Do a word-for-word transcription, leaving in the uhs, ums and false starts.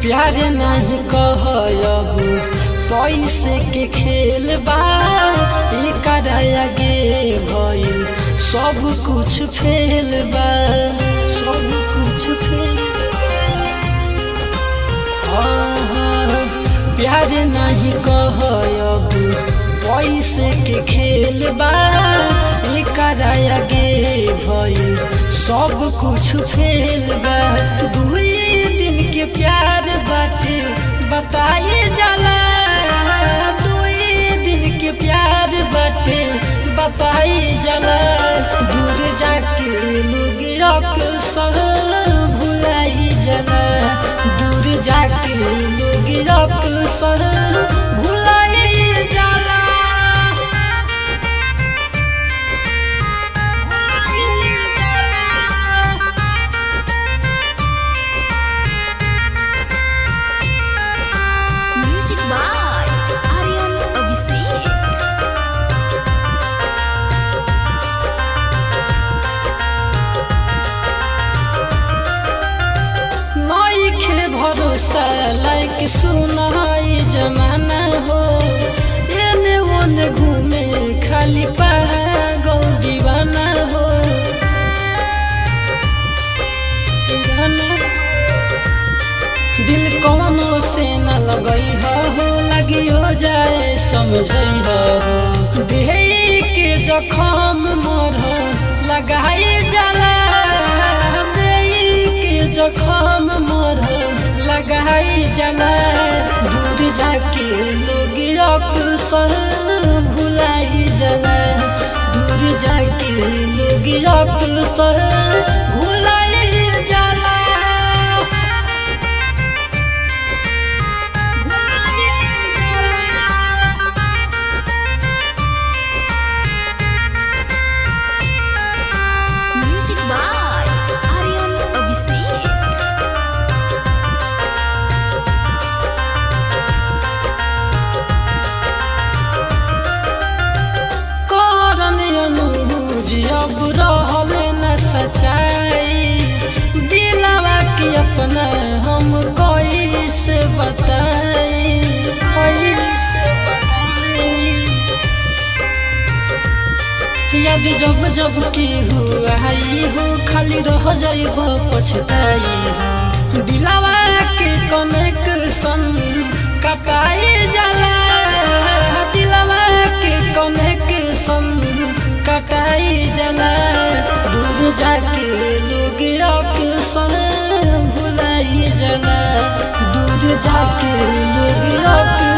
प्यार नहीं कहब पैसे के खेल बा एकर आगे भइल सब कुछ फेल बा सब कुछ फेल बा। प्यार नहीं कहब पैसे के खेल बा एकर आगे भइल सब कुछ फेल बा। दुई दिन के प्यार बाटे बताए जाला, दुई दिन के प्यार बाटे बताए जाला। दूर जाके लोग अक्सर भुलाई जाला, दूर जाके लोग अक्सर भुलाई जाला। भरोसा लाइक सुनाई जमाना हो, एने ओने घूमे खाली पागल दीवाना हो। दिल कोनो से न लगई हो, लगियो जाए समझई हो। देह के जखम मोर लगाई जाला, देह के जखम मोर लगाई जाला। दूर जाके लोग अक्सर भुलाई जाला, दूर जाके लोग अक्सर भुलाई जाला। अब रहल न सच्चाई दिलवा के अपना हम कैसे बताई, कैसे बताई। याद जब जब की हुआ हो खाली रह जाइब पछताई हो। दिलवा के कनेक्शन कटाई जाला, दिलवा के कनेक्शन कटाई जाला। दूर जाके लोग अक्सर भुलाई जाला, दूर जाके लोग